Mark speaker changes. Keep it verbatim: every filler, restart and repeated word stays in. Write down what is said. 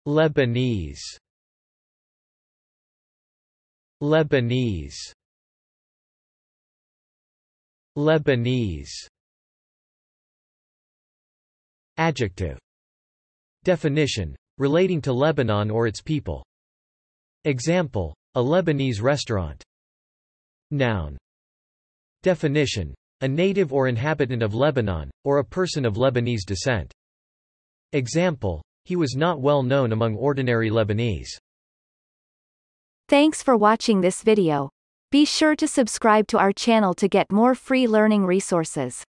Speaker 1: Lebanese. Lebanese. Lebanese. Adjective. Definition: relating to Lebanon or its people. Example: a Lebanese restaurant. Noun. Definition: a native or inhabitant of Lebanon, or a person of Lebanese descent. Example: he was not well known among ordinary Lebanese.
Speaker 2: Thanks for watching this video. Be sure to subscribe to our channel to get more free learning resources.